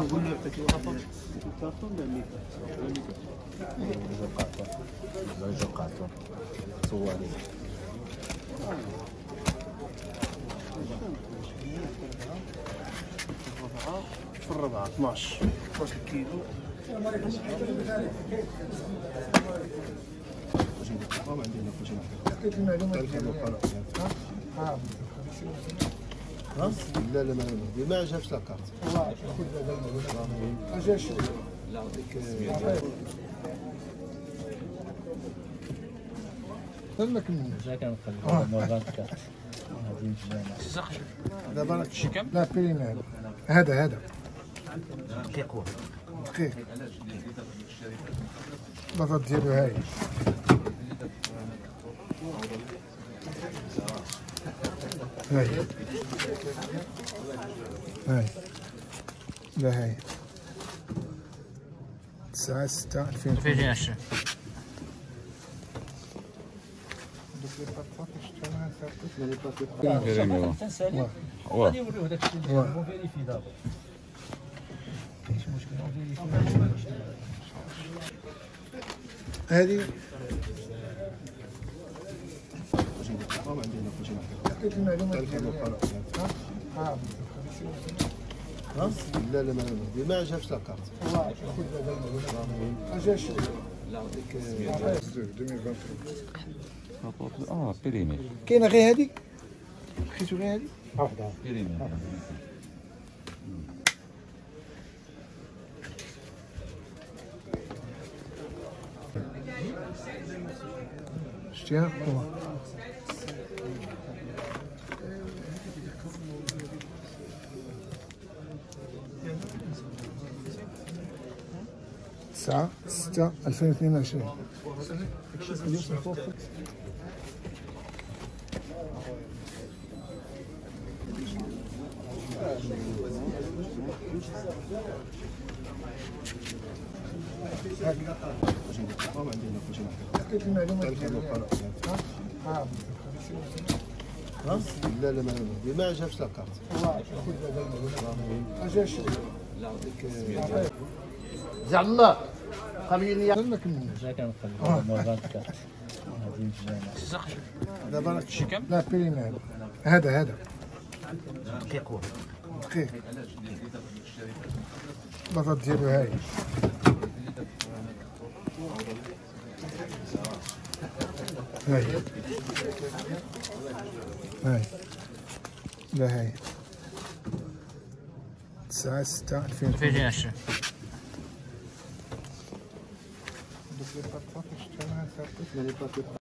نقول له يعطيك الكارطون ولا الكارطون صوالي في الربعة 12 كيلو. لا لا ما جابش لاكارت ما جاش لما كملنا جا كنخلي مورغان كارت غاديين في الجامع دابا شكم؟ لا بيرينا هذا دقيق هو دقيق البطاط ديالو هاي هاي لا هاي 9/6/2020 غادي نوريوه داك الشيء اللي هو فيريفي دابا كاينش مشكل فيريفي هذه لا لا ما جابش لاكارت ما جاش بيريمي كاينه غير هذه لقيتو غير هذه بيريمي شتيها 9/6/2022 لا لا ما جابش لاكارت ما جاش زعما قبيلي لما كملنا جا كنخلي مورغان كارت غاديين في الجامع دابا شكم؟ لا بيرينا هذا دقيق هو دقيق البطاط ديالو هاي هاي لا هاي 9/6/2020